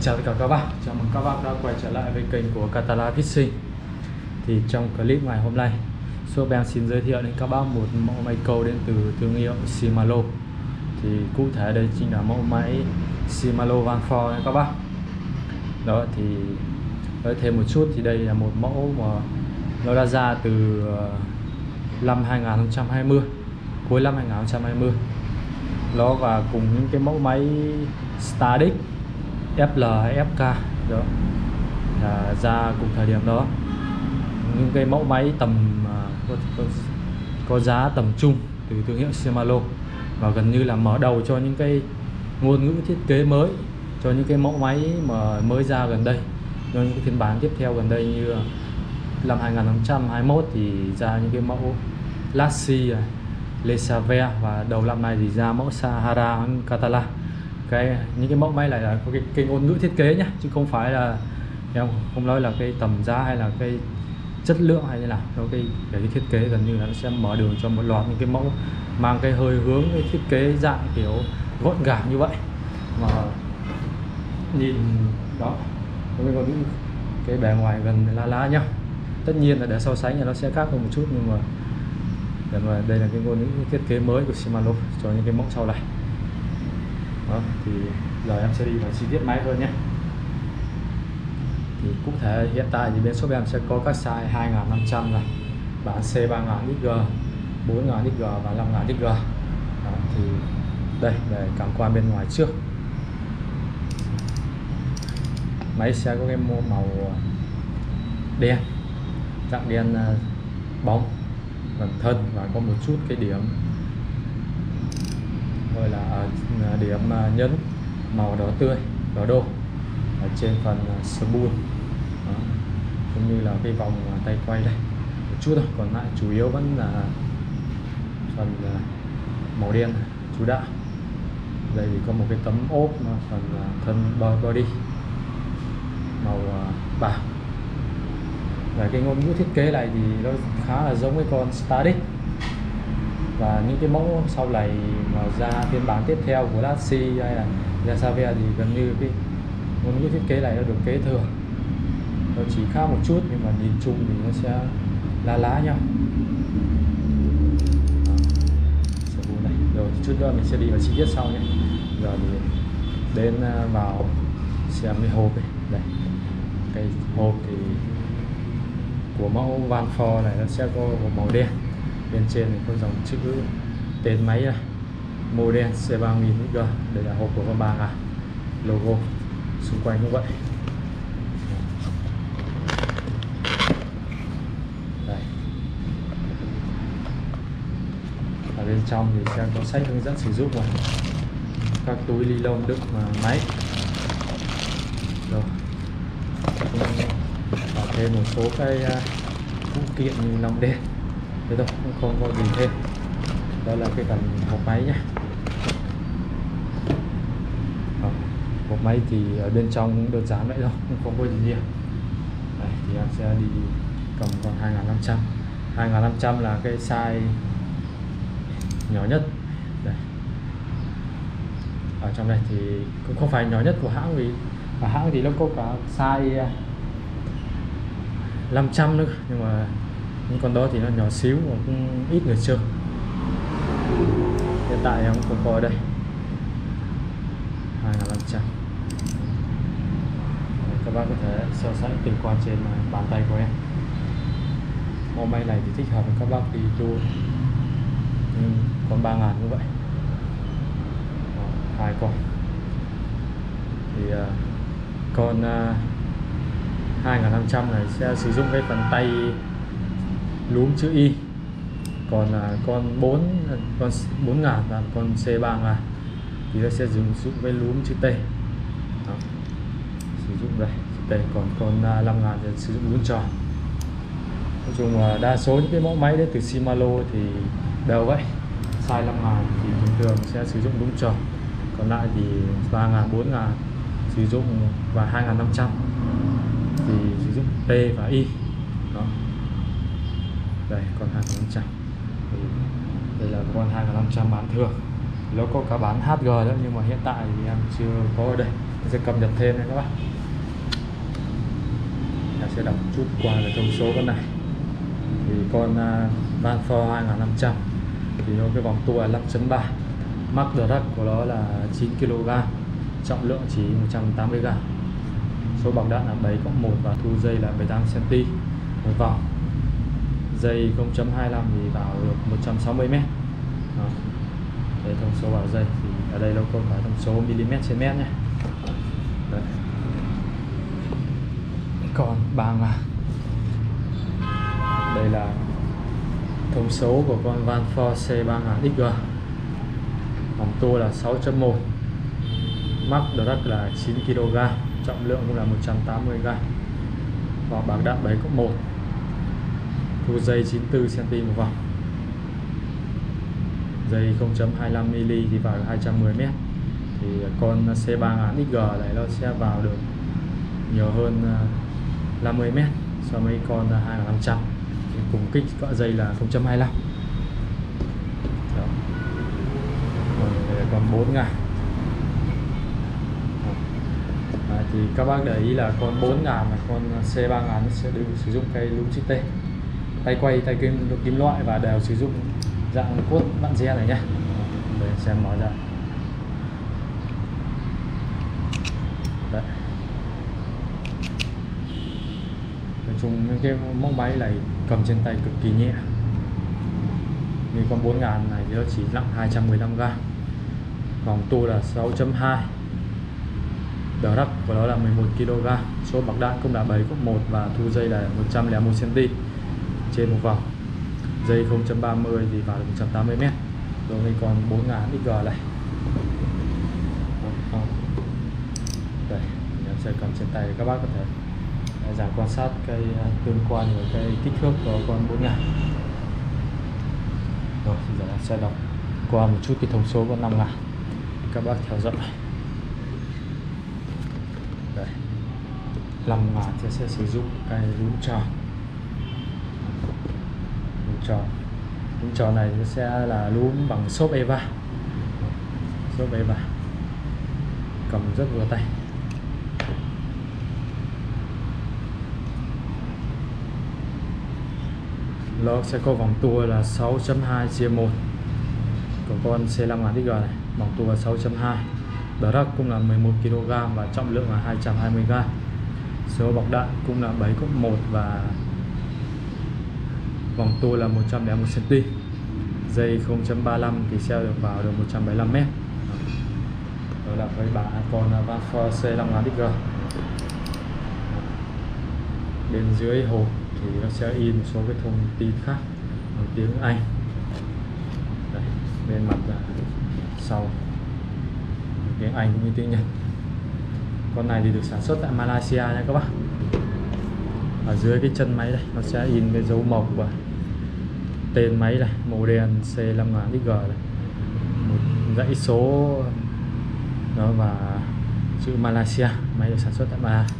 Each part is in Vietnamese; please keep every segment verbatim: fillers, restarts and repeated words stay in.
chào tất cả các bác, chào mừng các bác đã quay trở lại với kênh của Catala Fishing. Thì trong clip ngày hôm nay, shop em xin giới thiệu đến các bác một mẫu máy câu đến từ thương hiệu Shimano. Thì cụ thể đây chính là mẫu máy Shimano Van Four nha các bác. Đó thì nói thêm một chút thì đây là một mẫu mà nó đã ra từ năm hai nghìn không trăm hai mươi, cuối năm hai nghìn không trăm hai mươi. Nó và cùng những cái mẫu máy Stardix, ép lờ hay ép ca đó là ra cùng thời điểm đó, những cái mẫu máy tầm uh, có, có, có giá tầm trung từ thương hiệu Shimano, và gần như là mở đầu cho những cái ngôn ngữ thiết kế mới cho những cái mẫu máy mà mới ra gần đây, cho những cái phiên bản tiếp theo gần đây. Như năm hai nghìn không trăm hai mươi mốt thì ra những cái mẫu Lassie, Le Saver, và đầu năm nay thì ra mẫu Sahara Catala. Cái những cái mẫu máy này là có cái, cái ngôn ngữ thiết kế nhá, chứ không phải là em không nói là cái tầm giá hay là cái chất lượng hay như nào. Nó cái cái thiết kế gần như là nó sẽ mở đường cho một loạt những cái mẫu mang cái hơi hướng cái thiết kế dạng kiểu gọn gàng như vậy, mà nhìn đó có cái, cái, cái bề ngoài gần lá lá nhau. Tất nhiên là để so sánh thì nó sẽ khác hơn một chút, nhưng mà để mà đây là cái ngôn ngữ thiết kế mới của Shimano cho những cái mẫu sau này. Đó, thì giờ em sẽ đi vào chi tiết máy hơn nhé. Thì cụ thể hiện tại thì bên shop em sẽ có các size hai nghìn năm trăm này, bản C ba nghìn ích giê, bốn nghìn ích giê và năm nghìn ích giê. Đó, thì đây về cảm quan bên ngoài trước. Máy sẽ có cái màu đen, dạng đen bóng phần thân, và có một chút cái điểm gọi là điểm nhấn màu đỏ tươi, đỏ đô ở trên phần spool, cũng như là cái vòng tay quay đây một chút thôi, còn lại chủ yếu vẫn là phần màu đen chủ đạo. Đây thì có một cái tấm ốp phần thân body màu bạc. Và cái ngôn ngữ thiết kế này thì nó khá là giống với con Stardix, và những cái mẫu sau này mà ra phiên bản tiếp theo của Lassie hay là Saver thì gần như cái ngôn ngữ thiết kế này nó được kế thừa, nó chỉ khác một chút nhưng mà nhìn chung thì nó sẽ lá lá nhau. Này. Rồi chút nữa mình sẽ đi vào chi tiết sau nhé. Giờ thì đến vào xem cái hộp này. Đây, cái hộp thì của mẫu Van Four này nó sẽ có một màu đen, bên trên thì có dòng chữ tên máy này, model C ba nghìn ích giê. Đây là hộp của con ba nghìn, logo xung quanh như vậy. Đây. Ở bên trong thì sẽ có sách hướng dẫn sử dụng này, các túi ni lông đựng máy. Rồi và thêm một số cái phụ kiện như lồng đèn, thế thôi, cũng không có gì thêm. Đó là cái phần hộp máy nhé. Hộp máy thì ở bên trong cũng đơn giản vậy thôi, cũng không có gì nhiều. Đây, thì em sẽ đi cầm con hai nghìn năm trăm. hai nghìn năm trăm là cái size nhỏ nhất. Đây. Ở trong đây thì cũng không phải nhỏ nhất của hãng, vì ở hãng thì nó có cả size năm trăm nữa, nhưng mà những con đó thì nó nhỏ xíu và cũng ít người chơi. Hiện tại em cũng có ở đây hai nghìn năm trăm. Các bác có thể so sánh tình quan trên bàn tay của em. Mẫu máy này thì thích hợp với các bác đi tour, còn ba nghìn như vậy. Đó, hai con thì uh, con uh, hai nghìn năm trăm này sẽ sử dụng cái phần tay lúm chữ Y, còn uh, con bốn con bốn nghìn và con C ba nghìn thì nó sẽ dùng dụng cái lúm chữ T. Đó, sử dụng đây chữ T, còn con uh, năm nghìn thì sử dụng lúm tròn. Nói chung là đa số những cái mẫu máy đến từ Shimano thì đều vậy. Size năm nghìn thì thường thường sẽ sử dụng lúm tròn, còn lại thì ba nghìn, bốn nghìn sử dụng, và hai nghìn năm trăm thì sử dụng T và Y. Đó. Đây con hai nghìn năm trăm thì đây là con hai nghìn năm trăm bán thường, nó có cả bán hát giê nữa, nhưng mà hiện tại thì em chưa có ở đây. sẽ cập nhật thêm nha các bác. Ta sẽ đọc chút qua về thông số con này. Thì con uh, Van Ford hai năm trăm thì nó cái vòng tua là năm chấm ba, mắc drag của nó là chín ki lô gam, trọng lượng chỉ một trăm tám mươi gam, số bạc đạn là bảy cộng một và thu dây là mười tám xăng ti mét một vòng. Dây không chấm hai lăm thì vào được một trăm sáu mươi mét. Đó. Đây thông số vào dây thì ở đây nó không phải thông số mm trên mét nhé. Đấy. Còn bảng là đây là thông số của con Van Ford C ba nghìn ích giê. Vòng tua là sáu chấm một, mắc drag là chín ki lô gam, trọng lượng cũng là một trăm tám mươi gam, và bảng đạn bảy cộng một, thu dây chín mươi tư xăng ti mét một vòng. Dây không chấm hai lăm mi-li thì vào được hai trăm mười mét. Thì con C ba nghìn ích giê này nó sẽ vào được nhiều hơn năm mươi mét so với con hai nghìn năm trăm, cùng kích cỡ dây là không chấm hai lăm. Đó. Còn bốn ngàn. À, thì các bác để ý là con bốn ngàn và con C ba nghìn sẽ đều sử dụng cây lúm chữ T, tay quay, tay kim kim loại và đều sử dụng dạng cốt vặn re này nhé. Để xem nó ra. Đấy. Nói chung cái mẫu máy này cầm trên tay cực kỳ nhẹ. Như con bốn ngàn này thì nó chỉ nặng hai trăm mười lăm gam, vòng tua là sáu chấm hai, drag của nó là mười một ki lô gam, số bạc đạn cũng là bảy cộng một và thu dây là một trăm lẻ một xăng ti mét trên một vòng. Dây không chấm ba mươi thì vào được một trăm tám mươi mét. Rồi đây còn bốn nghìn ích giê này. Đây, em sẽ cầm trên tay các bác có thể dàng quan sát cây tương quan với cây kích thước của con bốn nghìn. Rồi, bây giờ em sẽ đọc qua một chút cái thông số của năm nghìn. Các bác theo dõi. Đây, năm nghìn thì sẽ sử dụng cây lún tròn. Lún tròn. Lún tròn này nó sẽ là lún bằng xốp Eva. Xốp Eva. Cầm rất vừa tay. Nó sẽ có vòng tua là sáu chấm hai chia một của con C năm nghìn ích giê này, vòng tua sáu chấm hai, drag cũng là mười một ki lô gam và trọng lượng là hai trăm hai mươi gam, số bọc đạn cũng là bảy cộng một và vòng tua là một trăm lẻ một xăng ti mét, dây không chấm ba lăm thì sẽ được vào được một trăm bảy mươi lăm mét. Đó là với bản con Van Ford C năm nghìn ích giê. Bên dưới hộp thì nó sẽ in một số cái thông tin khác bằng tiếng Anh. Đây, bên mặt là sau tiếng Anh cũng như tiếng Nhật. Con này thì được sản xuất tại Malaysia nha các bác. Ở dưới cái chân máy đây nó sẽ in cái dấu mộc và tên máy này, model C năm nghìn ích giê này, một dãy số đó và chữ Malaysia, máy được sản xuất tại Malaysia.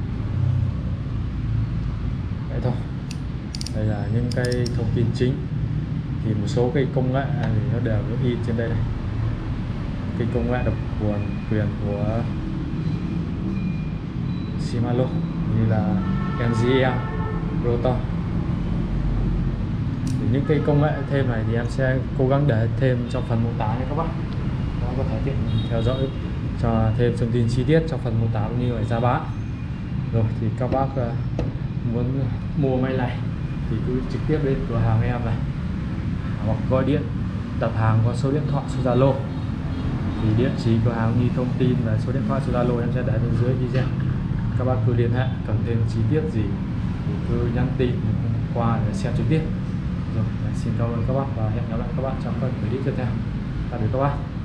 Vậy thôi. Đây là những cái thông tin chính. Thì một số cái công nghệ thì nó đều được in trên đây này. Cái công nghệ độc quyền quyền của Shimano như là en giê em, Rotor. Thì những cái công nghệ thêm này thì em sẽ cố gắng để thêm trong phần mô tả nha các bác. Đó, có thể tiện theo dõi cho thêm thông tin chi tiết trong phần mô tả cũng như là giá bán. Rồi thì các bác muốn mua máy này thì cứ trực tiếp đến cửa hàng em này hoặc gọi điện đặt hàng qua số điện thoại, số Zalo. Thì địa chỉ cửa hàng như thông tin và số điện thoại, số Zalo em sẽ để bên dưới video. Các bác cứ liên hệ, cần thêm chi tiết gì thì cứ nhắn tin qua để xem trực tiếp. Rồi, xin cảm ơn các bác và hẹn gặp lại các bác trong các clip tiếp theo. Tạm biệt các bác.